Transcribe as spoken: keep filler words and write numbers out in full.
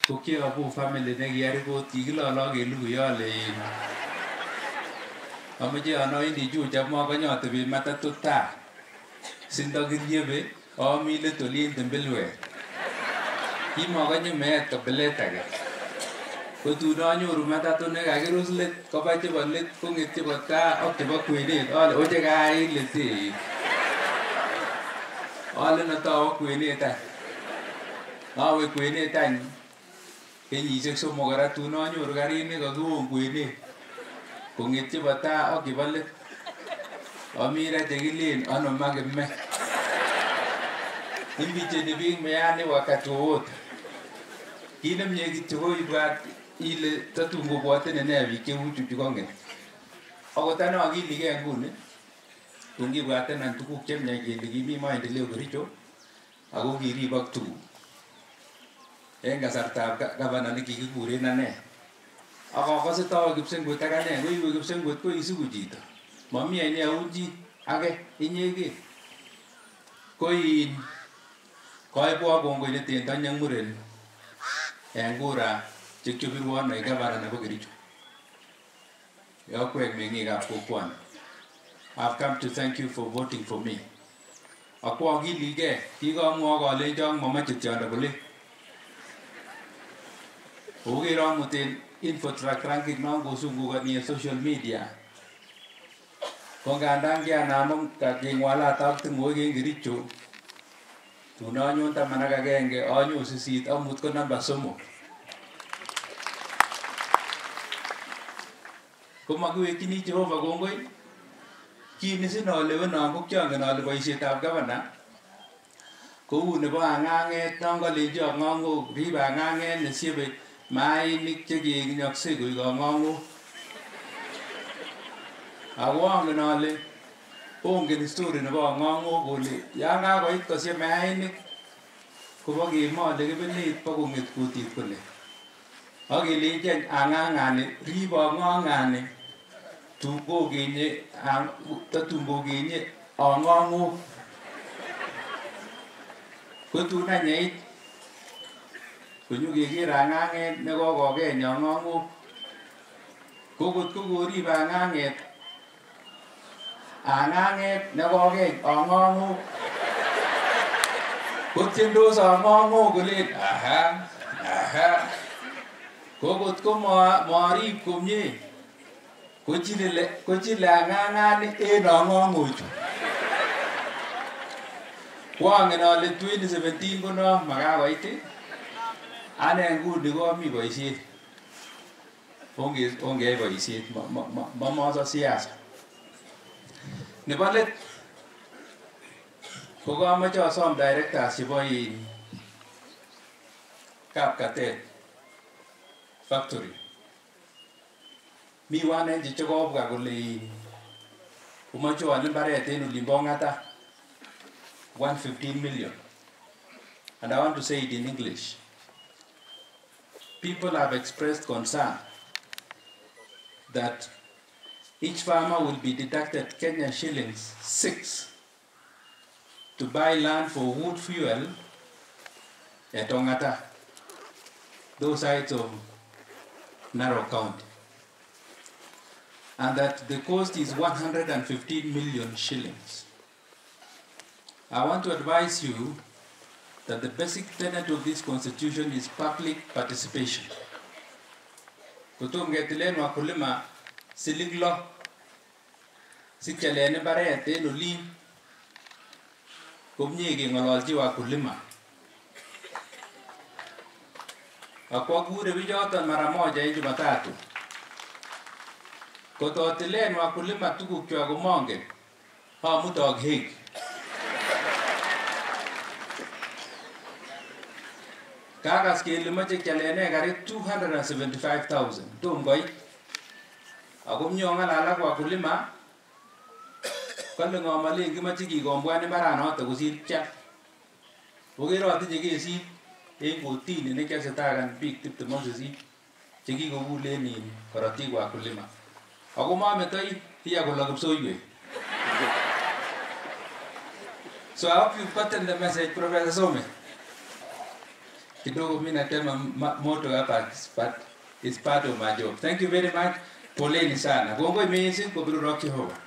ko kiabu family ne kiyari ko tikilolo kelukuyole amache anoindi chucha mokonyo tebi matatu ta sindo kiryebe amile tolin tembelwe kimokonyo meet kabelet age kotun anyoru matatu ne kakirus let koba chebo let kong'et chebo taa ak chebo kwenet ale oche kait let ale natawo kwenet any awe kwenet any kenyisiek somok kora tun anyoru karit ne kakiwon kwenet kong'et chebo taa ak chebo let amire chekilen ano makime imbicheni biik meyani wakati wowote kit nemie kityo ko ibwat ile tatun kobwoten ine biik cheuchu chukong'et akot ane akiligei nguni tungibwatenan tuguk chemiach kele kimi maendeleo Kericho ako kiribok tuguk en kasartab gavana nekikikuren ane ak akose tawo kipsengwet ak ane ko iwe kipsengwet ko isiku chito mami ine auchi age inyege ko in koibwa kongoi neten tanyang muren en kura chekyobirwon ai gavana nebo Kericho yokwek meng'ikab kokwani. I've come to thank you for voting for me. Akwa akiligei kikamwa kalenjong mamache tiondo kole okero muten infotrack ranking non kosungukani social media ko ngandan kianam kaking'walat ak tung'wek en Kericho tun anyon taman ak agenge anyon sisit amut ko namba somok ko makiwekchini Jehova kongoi kit nesinalewenon ko kiangen ale boisietab gavana kou nebo ang'ang'et non kalenji ang'ang'ok ribe ang'ang'et nesiebe mainik chekinyokse koik ang'ang'ok ako angen ale ongen story nebo ang'ang'ok kole yan kakoit kosieb mainik kobo kemole kebenet bokong'et kutit kole akelenji ang'ang'ani ribe ang'ang'ani tun kokenye tatun kokenye ang'ang'ok ko tun anyeit konyokeker ang'ang'et nekokokeny ang'ang'ok ko kot ko koribe ang'ang'et ang'ang'et nekokeny ang'ang'ok kotiendos ang'ang'ok kolen aha aha ko kot ko marib komie kochile ang'ang'ani en ang'ang'ochu kwangen ale twenty seventeen kono makakoit ane nguni komi boisiet ongeyai boisiet mamoso siasa nebo let ko kamoche asom directors chebo in kapkatet factory mi wanenchi chekobwa kole komoche oal mbaret en olimbo ng'ata one hundred fifteen million, and I want to say it in English. People have expressed concern that each farmer will be deducted Kenyan shillings six to buy land for wood fuel at Ongata, those sides of Narok County, and that the cost is one hundred fifteen million shillings. I want to advise you that the basic tenet of this constitution is public participation. Kutum getilen wakulima siliglo sikyalene baret en olin komie keng'ololchi wakulima. Akwakure bichoton mara moja en Jumatatu kototilen wakulima tugukchwak komongen amutok Hague. Kakas kele moche kyalene karit two hundred seventy-five thousand tom koit ako mnyo ng'alal ak wakulima kole ng'omalen kimoche kikombwan mbaranoto kosir kyal okere atinye kesit en kotini nekiasetakan biik tiptem ak sisit chekikokulen in korotik wakulima ako mametoi iya kolok kipsoiwek. So I hope you've gotten the message, Professor Some. kidogo mimi natema moto hapa, but it's part of my job. Thank you very much. Poleni sana. Gongo imezi kwa Biro Rock Jehovah.